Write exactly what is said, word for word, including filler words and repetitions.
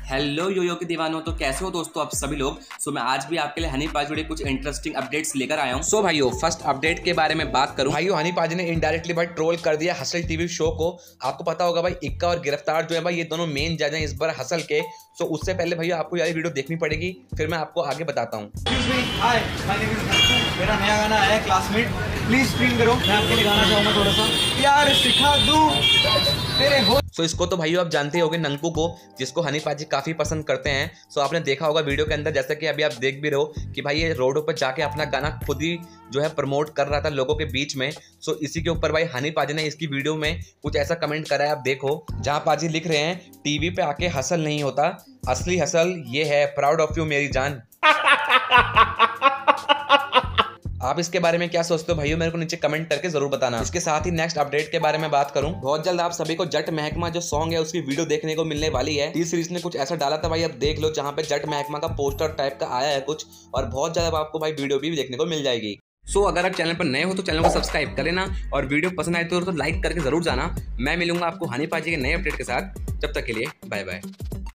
Hello Yo Yo के दीवानों, तो कैसे हो दोस्तों आप सभी लोग। सो मैं आज भी आपके लिए हनी पाजी जुड़े कुछ इंटरेस्टिंग अपडेट्स लेकर आया हूं। सो भाइयों, फर्स्ट अपडेट के बारे में बात करूं। भाइयों, हनी पाजी ने इनडायरेक्टली भाई ट्रोल कर दिया हसल टीवी शो को। आपको पता होगा भाई, इक्का और गिरफ्तार जो है भाई, ये दोनों मेन जज हैं इस बार हसल के। सो उससे पहले भैया आपको यार वीडियो देखनी पड़ेगी, फिर मैं आपको आगे बताता हूँ। मेरा नया गाना है क्लासमेट, प्लीज स्ट्रीम करो। मैं आपके लिए गाना चाहूंगा थोड़ा सा, प्यार सिखा दूं तेरे हो। सो इसको तो भाइयों आप जानते ही होंगे, नंकू को, जिसको हनी पाजी काफी पसंद करते हैं। सो आपने देखा होगा वीडियो के अंदर, जैसा कि अभी आप देख भी रहे हो कि भाई ये रोडों पर जाके अपना गाना खुद ही जो है प्रमोट कर रहा था लोगों के बीच में। सो इसी के ऊपर भाई हनी पाजी ने इसकी वीडियो में कुछ ऐसा कमेंट करा है, आप देखो, जहां पाजी लिख रहे हैं, टीवी पे आके हसल नहीं होता, असली हसल ये है, प्राउड ऑफ यू मेरी जान। आप इसके बारे में क्या सोचते हो भाइयों, मेरे को नीचे कमेंट करके जरूर बताना। इसके साथ ही नेक्स्ट अपडेट के बारे में बात करूं, बहुत जल्द आप सभी को जट महकमा जो सॉन्ग है उसकी वीडियो देखने को मिलने वाली है। टी सीरीज ने कुछ ऐसा डाला था भाई, अब देख लो, जहां पे जट महकमा का पोस्टर टाइप का आया है कुछ, और बहुत ज्यादा आपको भाई वीडियो भी देखने को मिल जाएगी। सो अगर आप चैनल पर नए हो तो चैनल को सब्सक्राइब कर लेना, और वीडियो पसंद आए तो, तो लाइक करके जरूर जाना। मैं मिलूंगा आपको हनी पाजी के नए अपडेट के साथ, जब तक के लिए बाय बाय।